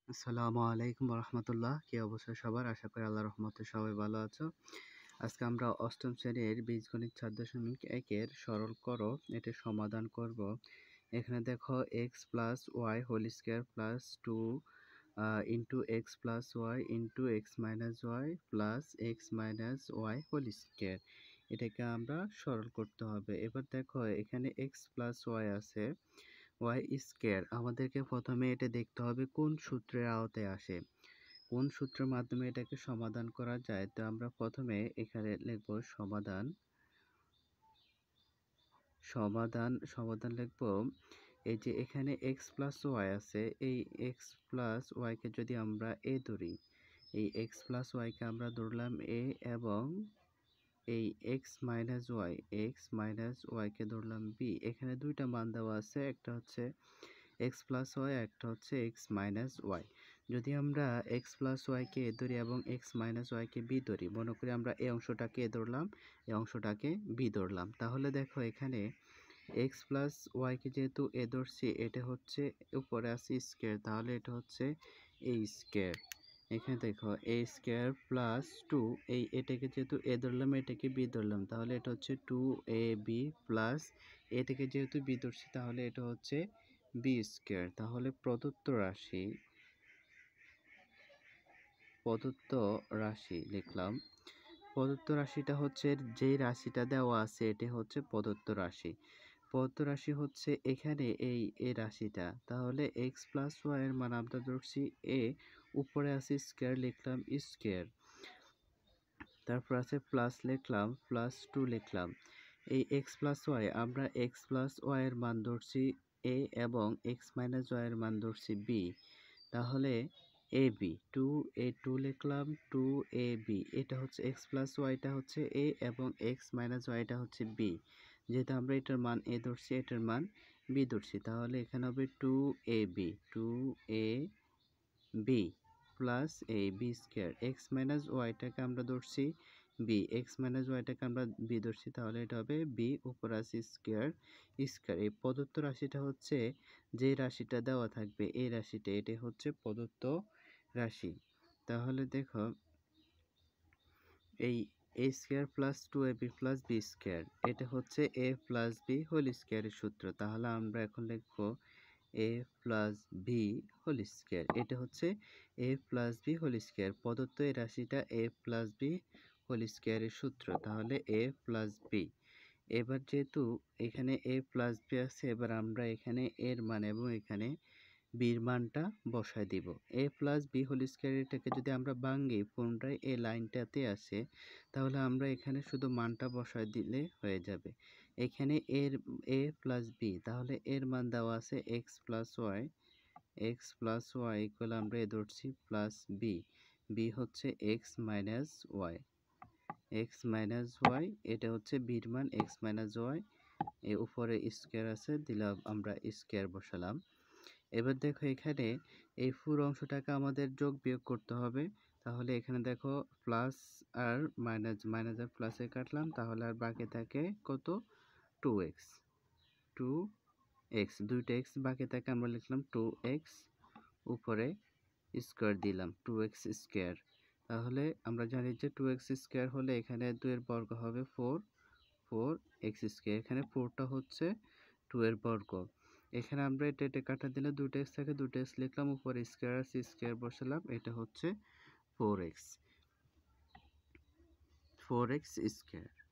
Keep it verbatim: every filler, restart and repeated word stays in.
আসসালামু আলাইকুম রহমতুল্লাহ। কি অবস্থা সবার? আশা করি আল্লাহর রহমতে সবাই ভালো আছো। আজকে আমরা অষ্টম শ্রেণীর বীজগণিত চার দশমিক এক এর সরল করো এটি সমাধান করব। এখানে দেখো X plus Y whole square plus two into X plus Y into X minus Y plus X minus Y whole square, এটাকে আমরা সরল করতে হবে। এবার দেখো এখানে এক্স প্লাস ওয়াই আছে, ওয়াই স্কোয়ার, আমাদেরকে প্রথমে এটা দেখতে হবে কোন সূত্রের আওতায় আসে, কোন সূত্রের মাধ্যমে এটাকে সমাধান করা যায়। তো আমরা প্রথমে এখানে লিখব সমাধান সমাধান সমাধান লিখব। এই যে এখানে এক্স প্লাস ওয়াই আছে, এই এক্স প্লাস ওয়াইকে যদি আমরা এ ধরি, এই এক্স প্লাস ওয়াইকে আমরা ধরলাম এ, এবং এই X minus Y X minus ওয়াইকে ধরলাম বি। এখানে দুইটা মান দেওয়া আছে, একটা হচ্ছে এক্স প্লাস ওয়াই, একটা হচ্ছে এক্স মাইনাস ওয়াই। যদি আমরা এক্স প্লাস ওয়াইকে এ ধরি এবং এক্স মাইনাস ওয়াইকে বি ধরি, মনে করি আমরা এই অংশটাকে এ ধরলাম, এই অংশটাকে বি ধরলাম, তাহলে দেখো এখানে এক্স প্লাস ওয়াইকে যেহেতু এ ধরছি, এটা হচ্ছে উপরে আছে স্কোয়ার, তাহলে এটা হচ্ছে এ স্কোয়ার। এখানে দেখো এ স্কোয়ার প্লাস টু, এই এটাকে যেহেতু এ ধরলাম, এটাকে বি ধরলাম, তাহলে এটা হচ্ছে টু এ বি প্লাস এটাকে যেহেতু বি ধরছি, তাহলে এটা হচ্ছে বি স্কোয়ার। তাহলে প্রদত্ত রাশি প্রদত্ত রাশি লিখলাম। প্রদত্ত রাশিটা হচ্ছে যেই রাশিটা দেওয়া আছে, এটি হচ্ছে প্রদত্ত রাশি। প্রদত্ত রাশি হচ্ছে এখানে এই এ রাশিটা, তাহলে এক্স প্লাস ওয়াই এর মান আমরা ধরছি এ, উপরে আছে স্কোয়ার, লিখলাম স্কোয়ার, তারপর আছে প্লাস, লিখলাম প্লাস টু লিখলাম। এই এক্স প্লাস ওয়াই, আমরা এক্স প্লাস ওয়াই এর মান ধরছি এ এবং এক্স মাইনাস ওয়াই এর মান ধরছি বি, তাহলে A B, two A two লিখলাম, টু এ বি, এটা হচ্ছে এক্স প্লাস ওয়াইটা হচ্ছে এ এবং এক্স মাইনাস ওয়াইটা হচ্ছে বি। যেহেতু আমরা এটার মান এ ধরছি, এটার মান বি ধরছি, তাহলে এখানে হবে two A B, two A B plus A B square. X minus ওয়াইটাকে আমরা ধরছি বি, এক্স মাইনাস ওয়াইটাকে আমরা বি ধরছি, তাহলে এটা হবে বি, উপর আছে স্কোয়ার স্কোয়ার। এই প্রদত্ত রাশিটা হচ্ছে যে রাশিটা দেওয়া থাকবে, এই রাশিটা, এটা হচ্ছে প্রদত্ত রাশি। তাহলে দেখো এই A square plus two A B plus B square, এটা হচ্ছে এ প্লাস বি হোল স্কোয়ারের সূত্র। তাহলে আমরা এখন লিখব A plus B whole square, এটা হচ্ছে A plus B whole square. প্রদত্ত এই রাশিটা এ প্লাস বি হোল স্কোয়ারের সূত্র, তাহলে এ প্লাস বি। এবার যেহেতু এখানে এ প্লাস বি আছে, এবার আমরা এখানে এর মান এবং এখানে বির মানটা বসায় দিব। A plus B whole square, এটাকে যদি আমরা ভাঙি পুনরায় এই লাইনটাতে আসে, তাহলে আমরা এখানে শুধু মানটা বসায় দিলে হয়ে যাবে। এখানে এর এ প্লাস বি, তাহলে এর মান দেওয়া আছে X plus Y, X plus Y equal আমরা এ ধরছি প্লাস বি, বি হচ্ছে X minus Y, X minus Y, এটা হচ্ছে বির মান এক্স মাইনাস ওয়াই, এর উপরে স্কোয়ার আছে, দিলাম আমরা স্কোয়ার বসালাম। এবার দেখো এখানে এই পুরো অংশটাকে আমাদের যোগ বিয়োগ করতে হবে, তাহলে এখানে দেখো প্লাস আর মাইনাস, মাইনাস আর প্লাসে কাটলাম, তাহলে আর বাকি থাকে কত, টু এক্স, টু এক্স, দুইটা এক্স বাকি থাকে, আমরা লিখলাম টু এক্স, উপরে স্কোয়ার দিলাম টু এক্স স্কোয়ার। তাহলে আমরা জানি যে টু এক্স স্কোয়ার হলে এখানে দুইয়ের বর্গ হবে ফোর, ফোর এক্স স্কোয়ার, এখানে ফোরটা হচ্ছে টু এর বর্গ। এখানে আমরা এটা এটা কাটা দিলে দুটো এক্স থাকে, দুটো এক্স লিখলাম, উপরে স্কোয়ার আছে স্কোয়ার বসালাম, এটা হচ্ছে four X, four X square.